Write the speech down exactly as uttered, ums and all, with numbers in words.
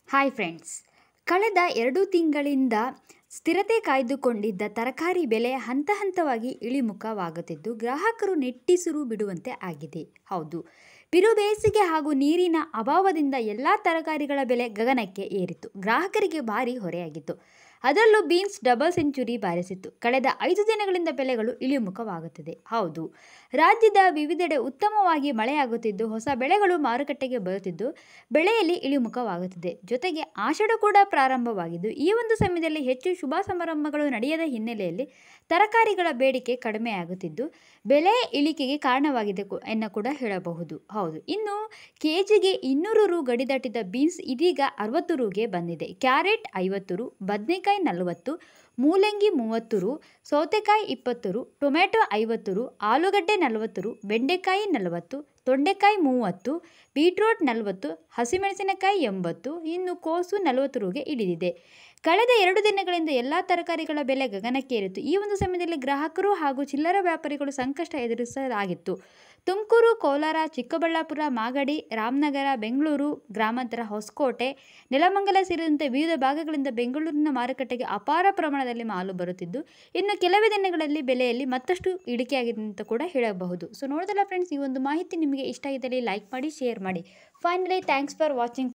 Hi friends, ಕಳೆದ ಎರಡು ತಿಂಗಳಿಂದ ಸ್ಥಿರತೆ ಕಾಯ್ದುಕೊಂಡಿದ್ದ ತರಕಾರಿ ಬೆಲೆ ಹಂತ ಹಂತವಾಗಿ ಇಳಿಮುಖವಾಗುತ್ತಿದ್ದು ಗ್ರಾಹಕರು ನಿಟ್ಟುಸಿರು ಬಿಡುವಂತೆ ಆಗಿದೆ. ಹೌದು, ಬಿರು ಬೇಸಿಗೆ ಹಾಗೂ ನೀರಿನ ಅಭಾವದಿಂದ ಎಲ್ಲ ತರಕಾರಿಗಳ ಬೆಲೆ ಗಗನಕ್ಕೆ ಏರಿತು. ಗ್ರಾಹಕರಿಗೆ ಭಾರಿ ಹೊರೆಯಾಗಿತ್ತು. ಅದರಲ್ಲೂ ಬೀನ್ಸ್ ಡಬಲ್ ಸೆಂಚುರಿ ಬಾರಿಸಿತ್ತು. ಕಳೆದ ಐದು ದಿನಗಳಿಂದ ಬೆಲೆಗಳು ಇಳಿಮುಖವಾಗುತ್ತಿದೆ. ಹೌದು, ರಾಜ್ಯದ ವಿವಿಧೆಡೆ ಉತ್ತಮವಾಗಿ ಮಳೆಯಾಗುತ್ತಿದ್ದು ಹೊಸ ಬೆಳೆಗಳು ಮಾರುಕಟ್ಟೆಗೆ ಬರುತ್ತಿದ್ದು ಬೆಳೆಯಲ್ಲಿ ಇಳಿಮುಖವಾಗುತ್ತಿದೆ. ಜೊತೆಗೆ ಆಷಾಢ ಕೂಡ ಪ್ರಾರಂಭವಾಗಿದ್ದು ಈ ಒಂದು ಸಮಯದಲ್ಲಿ ಹೆಚ್ಚು ಶುಭ ಸಮಾರಂಭಗಳು ನಡೆಯದ ಹಿನ್ನೆಲೆಯಲ್ಲಿ ತರಕಾರಿಗಳ ಬೇಡಿಕೆ ಕಡಿಮೆಯಾಗುತ್ತಿದ್ದು ಬೆಲೆ ಇಳಿಕೆಗೆ ಕಾರಣವಾಗಿದೆ ಎನ್ನ ಕೂಡ ಹೇಳಬಹುದು. ಹೌದು, ಇನ್ನು ಕೆಜಿಗೆ ಇನ್ನೂರು ರು ಗಡಿ ದಾಟಿದ ಬೀನ್ಸ್ ಇದೀಗ ಅರವತ್ತು ರುಗೆ ಬಂದಿದೆ. ಕ್ಯಾರೆಟ್ ಐವತ್ತು ರು, ಬದನೆಕಾಯಿ ನಲವತ್ತು, ಮೂಲಂಗಿ ಮೂವತ್ತು ರು, ಸೌತೆಕಾಯಿ ಇಪ್ಪತ್ತು ರು, ಟೊಮೆಟೊ ಐವತ್ತು ರು, ಆಲೂಗಡ್ಡೆ ನಲವತ್ತು ರು, ಬೆಂಡೆಕಾಯಿ ನಲವತ್ತು, ತೊಂಡೆಕಾಯಿ ಮೂವತ್ತು, ಬೀಟ್ರೋಟ್ ನಲವತ್ತು, ಹಸಿಮೆಣಸಿನಕಾಯಿ ಎಂಬತ್ತು, ಇನ್ನು ಕೋಸು ನಲವತ್ತು ರುಗೆ ಇಳಿದಿದೆ. ಕಳೆದ ಎರಡು ದಿನಗಳಿಂದ ಎಲ್ಲ ತರಕಾರಿಗಳ ಬೆಲೆ ಗಗನಕ್ಕೇರಿತು. ಈ ಒಂದು ಸಮಯದಲ್ಲಿ ಗ್ರಾಹಕರು ಹಾಗೂ ಚಿಲ್ಲರೆ ವ್ಯಾಪಾರಿಗಳು ಸಂಕಷ್ಟ ಎದುರಿಸಲಾಗಿತ್ತು. ತುಮಕೂರು, ಕೋಲಾರ, ಚಿಕ್ಕಬಳ್ಳಾಪುರ, ಮಾಗಡಿ, ರಾಮನಗರ, ಬೆಂಗಳೂರು ಗ್ರಾಮಾಂತರ, ಹೊಸಕೋಟೆ, ನೆಲಮಂಗಲ ಸೇರಿದಂತೆ ವಿವಿಧ ಭಾಗಗಳಿಂದ ಬೆಂಗಳೂರಿನ ಮಾರುಕಟ್ಟೆಗೆ ಅಪಾರ ಪ್ರಮಾಣದಲ್ಲಿ ಮಾಲು ಬರುತ್ತಿದ್ದು ಇನ್ನು ಕೆಲವೇ ದಿನಗಳಲ್ಲಿ ಬೆಲೆಯಲ್ಲಿ ಮತ್ತಷ್ಟು ಇಳಿಕೆಯಾಗಿದೆ ಅಂತ ಕೂಡ ಹೇಳಬಹುದು. ಸೊ ನೋಡಿದಲ್ಲ ಫ್ರೆಂಡ್ಸ್, ಈ ಒಂದು ಮಾಹಿತಿ ನಿಮಗೆ ಇಷ್ಟ ಇದ್ದಲ್ಲಿ ಲೈಕ್ ಮಾಡಿ, ಶೇರ್ ಮಾಡಿ. Finally thanks for watching.